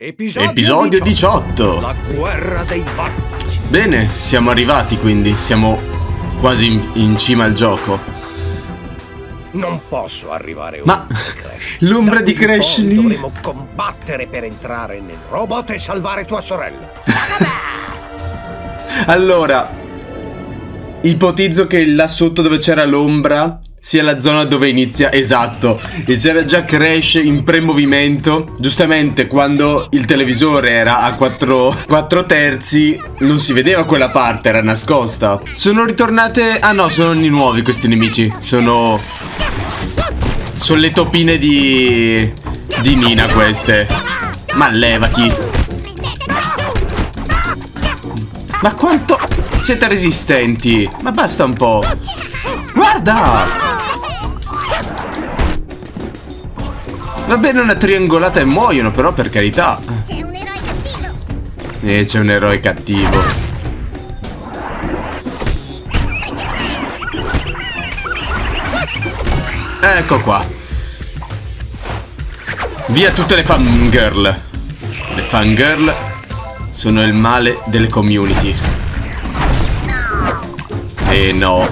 Episodio 18. La guerra dei barbari. Bene, siamo arrivati quindi, siamo quasi in cima al gioco. Non posso arrivare Ma oltre Crash. l'ombra di Crash lì. Dovremo combattere per entrare nel robot e salvare tua sorella. Allora, ipotizzo che là sotto dove c'era l'ombra sia la zona dove inizia, esatto, e c'era già Crash in premovimento. Giustamente quando il televisore era a 4 terzi non si vedeva quella parte, era nascosta. Sono ritornate, ah no, sono i nuovi questi nemici. Sono le topine di Nina queste. Ma levati. Ma quanto siete resistenti? Ma basta un po'. Guarda! Va bene una triangolata e muoiono, però per carità. C'è un eroe cattivo. C'è un eroe cattivo. Ecco qua. Via tutte le fangirl. Le fangirl sono il male delle community. E no.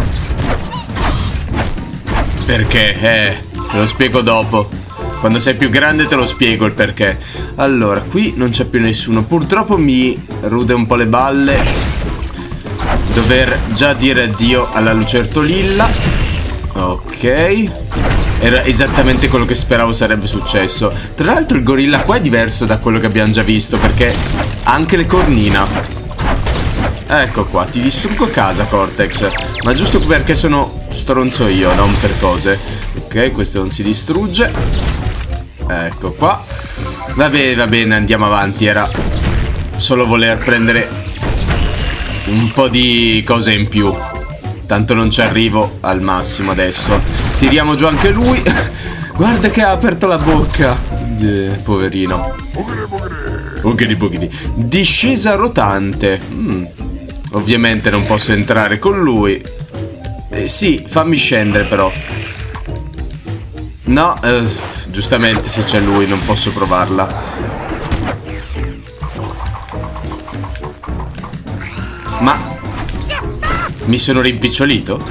Perché? Te lo spiego dopo. Quando sei più grande te lo spiego il perché. Allora, qui non c'è più nessuno. Purtroppo mi rude un po' le balle dover già dire addio alla lucertolilla. Ok. Era esattamente quello che speravo sarebbe successo. Tra l'altro il gorilla qua è diverso da quello che abbiamo già visto, perché ha anche le cornina. Ecco qua, ti distruggo casa, Cortex. Ma giusto perché sono stronzo io, non per cose. Ok, questo non si distrugge. Ecco qua. Va bene, andiamo avanti. Era solo voler prendere un po' di cose in più. Tanto non ci arrivo al massimo adesso. Tiriamo giù anche lui. Guarda che ha aperto la bocca. Poverino. Ugidi. Discesa rotante. Ovviamente non posso entrare con lui. Sì, fammi scendere però. No, giustamente se c'è lui non posso provarla. Ma mi sono rimpicciolito?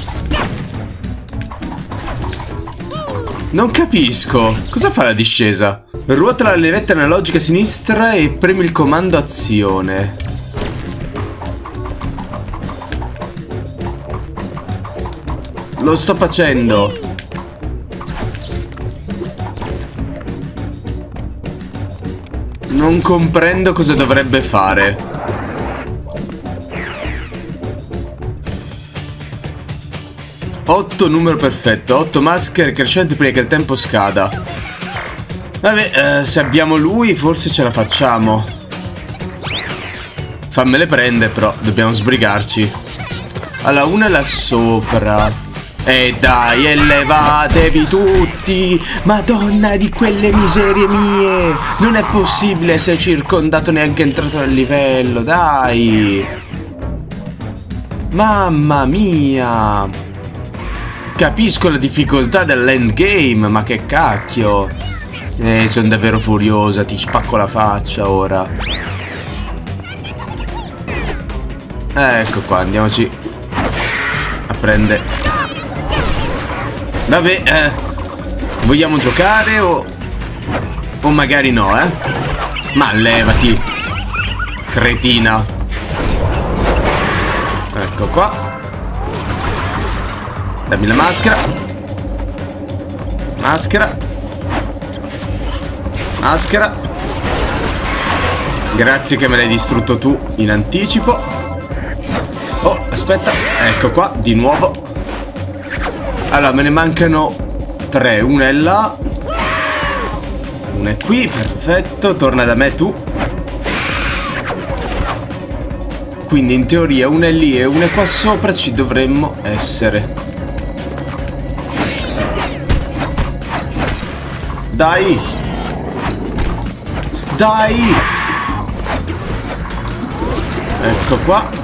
Non capisco. Cosa fa la discesa? Ruota la levetta analogica a sinistra e premi il comando azione. Lo sto facendo. Non comprendo cosa dovrebbe fare. 8 numero perfetto. 8 maschere crescenti prima che il tempo scada. Vabbè, se abbiamo lui forse ce la facciamo. Fammele prendere però, dobbiamo sbrigarci. Allora, una è là sopra. E dai, elevatevi tutti! Madonna di quelle miserie mie! Non è possibile essere circondato neanche entrato nel livello, dai! Mamma mia! Capisco la difficoltà dell'endgame, ma che cacchio! Sono davvero furiosa, ti spacco la faccia ora. Ecco qua, andiamoci a prendere. Vabbè, vogliamo giocare o magari no, Ma levati, cretina. Ecco qua. Dammi la maschera. Maschera. Grazie che me l'hai distrutto tu in anticipo. Oh, aspetta. Ecco qua, di nuovo. Allora, me ne mancano 3. Una è là. Una è qui, perfetto. Torna da me tu. Quindi in teoria una è lì e una è qua sopra. Ci dovremmo essere. Dai. Dai. Ecco qua.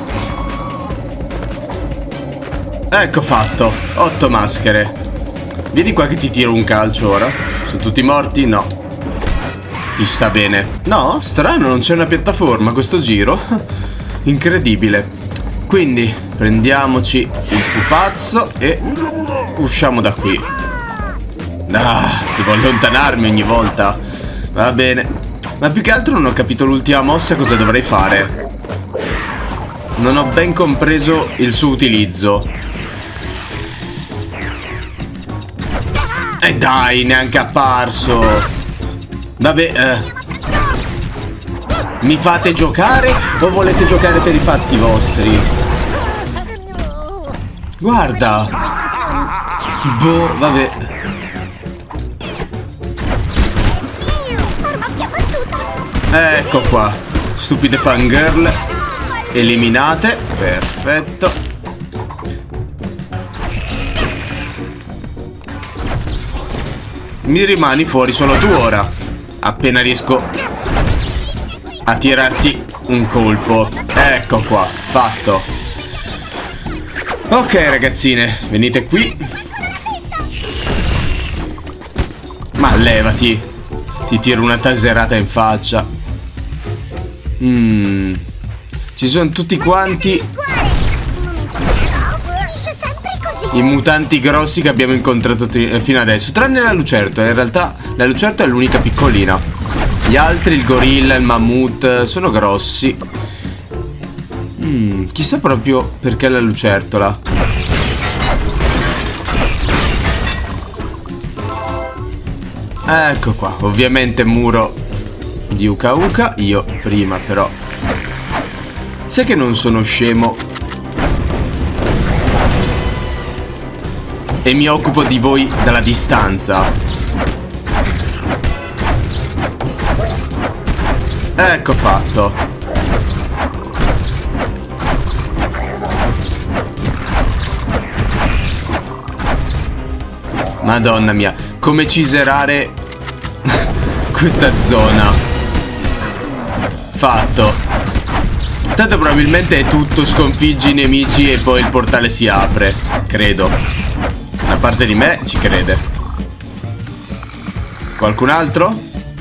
Ecco fatto. 8 maschere. Vieni qua che ti tiro un calcio ora. Sono tutti morti? No. Ti sta bene. No, strano, non c'è una piattaforma questo giro. Incredibile. Quindi prendiamoci il pupazzo e usciamo da qui. Ah, devo allontanarmi ogni volta. Va bene. Ma più che altro non ho capito l'ultima mossa cosa dovrei fare. Non ho ben compreso il suo utilizzo. E dai, neanche apparso. Vabbè, mi fate giocare o volete giocare per i fatti vostri? Guarda. Boh, vabbè. Ecco qua. Stupide fangirl eliminate. Perfetto. Mi rimani fuori solo tu ora. Appena riesco a tirarti un colpo. Ecco qua, fatto. Ok ragazzine, venite qui. Ma levati. Ti tiro una taserata in faccia. Ci sono tutti quanti i mutanti grossi che abbiamo incontrato fino adesso. Tranne la lucertola. In realtà la lucertola è l'unica piccolina. Gli altri, il gorilla, il mammut, sono grossi. Chissà proprio perché la lucertola. Ecco qua. Ovviamente muro di Uka Uka. Io prima però. Sai che non sono scemo e mi occupo di voi dalla distanza. Ecco fatto. Madonna mia, come ciserare questa zona. Fatto. Tanto probabilmente è tutto sconfiggi i nemici e poi il portale si apre. Credo. Una parte di me ci crede. Qualcun altro?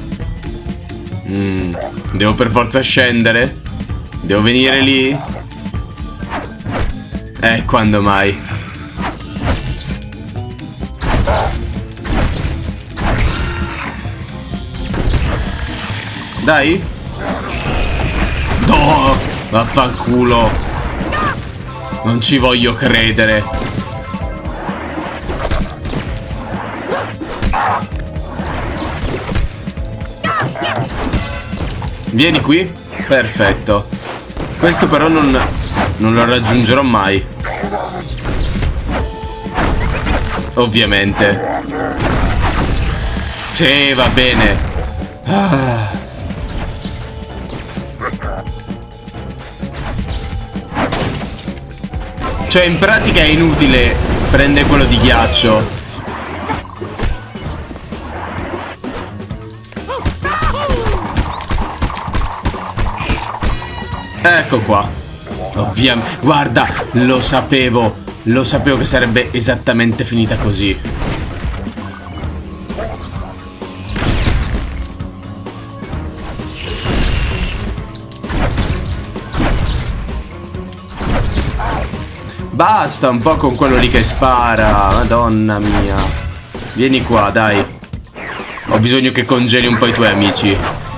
Devo per forza scendere? Devo venire lì? Quando mai? Dai? No! Vaffanculo. Non ci voglio credere. Vieni qui. Perfetto. Questo però non lo raggiungerò mai. Ovviamente. Sì, va bene. Cioè in pratica è inutile prendere quello di ghiaccio. Ecco qua. Ovviamente. Guarda, lo sapevo. Lo sapevo che sarebbe esattamente finita così. Basta un po' con quello lì che spara. Madonna mia. Vieni qua, dai. Ho bisogno che congeli un po' i tuoi amici.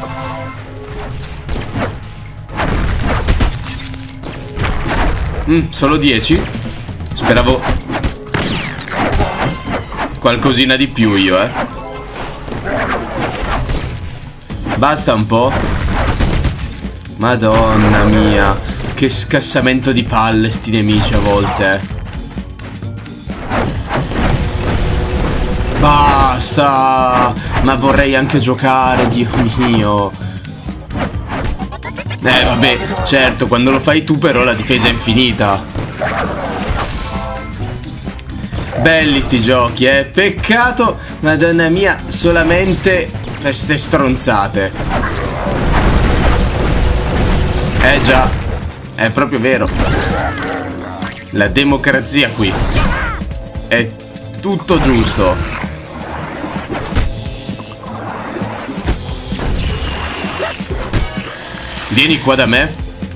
Solo 10? Speravo qualcosina di più io, Basta un po'. Madonna mia. Che scassamento di palle sti nemici a volte. Basta. Ma vorrei anche giocare, Dio mio. Vabbè, certo, quando lo fai tu però la difesa è infinita. Belli sti giochi, Peccato, madonna mia, solamente per ste stronzate. Già. È proprio vero. La democrazia qui è tutto giusto. Vieni qua da me.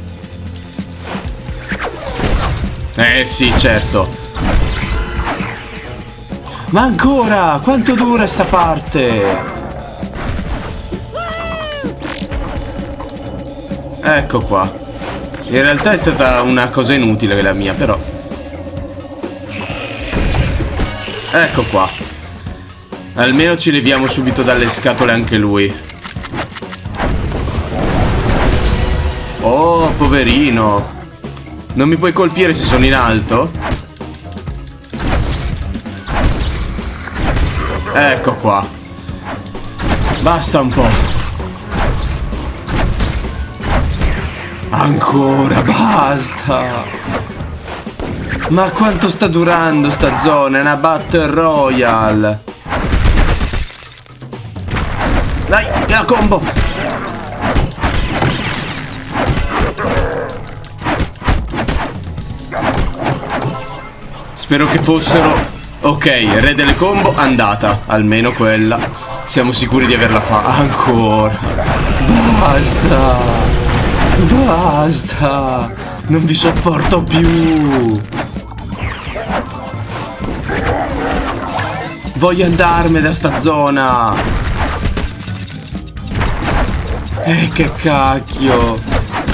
Sì, certo. Ma ancora? Quanto dura sta parte? Ecco qua. In realtà è stata una cosa inutile la mia, però. Ecco qua. Almeno ci leviamo subito dalle scatole anche lui. Oh, poverino. Non mi puoi colpire se sono in alto? Ecco qua. Basta un po'. Ancora, basta. Ma quanto sta durando sta zona? È una Battle Royale. Dai, la combo. Spero che fossero... Ok, re delle combo, andata. Almeno quella. Siamo sicuri di averla fatta. Ancora. Basta. Basta. Non vi sopporto più. Voglio andarmene da sta zona. Che cacchio.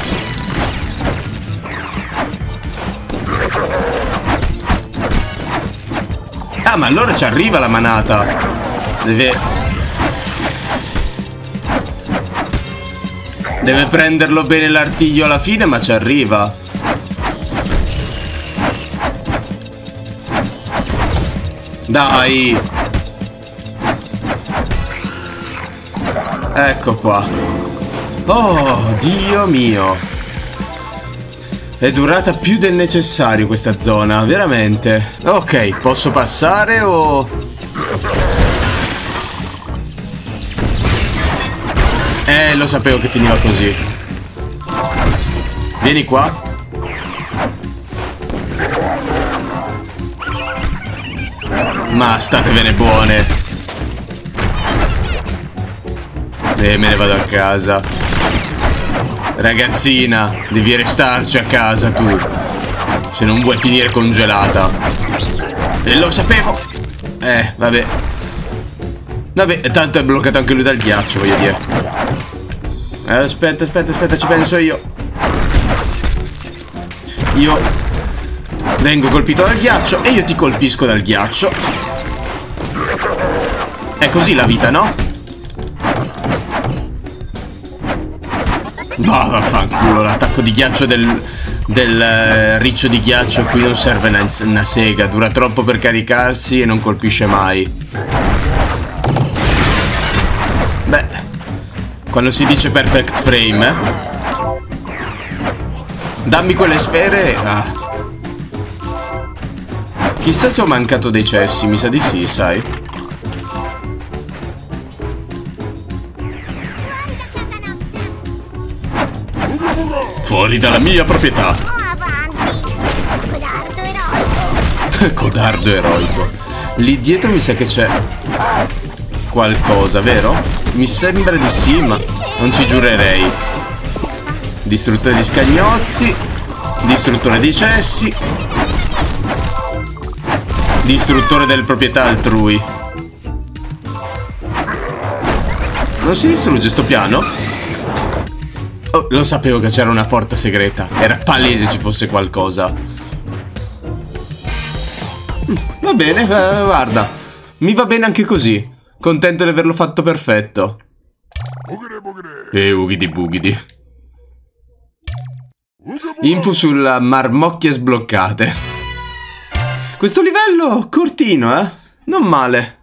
Ah, ma allora ci arriva la manata. Deve prenderlo bene l'artiglio alla fine, ma ci arriva. Dai. Ecco qua. Oh, Dio mio. È durata più del necessario questa zona, veramente. Ok, posso passare o... Lo sapevo che finiva così. Vieni qua. Ma statevene buone. Me ne vado a casa. Ragazzina, devi restarci a casa tu. Se non vuoi finire congelata. E lo sapevo. Vabbè. Vabbè, tanto è bloccato anche lui dal ghiaccio, voglio dire. Aspetta, ci penso io. Io vengo colpito dal ghiaccio e io ti colpisco dal ghiaccio. È così la vita, no? No, vaffanculo, l'attacco di ghiaccio del riccio di ghiaccio qui non serve una sega. Dura troppo per caricarsi e non colpisce mai. Beh, quando si dice perfect frame, dammi quelle sfere. Chissà se ho mancato dei cessi, mi sa di sì, sai. Fuori dalla mia proprietà. Codardo eroico. Lì dietro mi sa che c'è qualcosa, vero? Mi sembra di sì, ma non ci giurerei. Distruttore di scagnozzi. Distruttore di cessi. Distruttore delle proprietà altrui. Non si distrugge sto piano? Oh, lo sapevo che c'era una porta segreta. Era palese ci fosse qualcosa. Va bene, guarda. Mi va bene anche così. Contento di averlo fatto perfetto. Ugidi bugidi. Info sulla marmocchie sbloccate. Questo livello cortino, non male.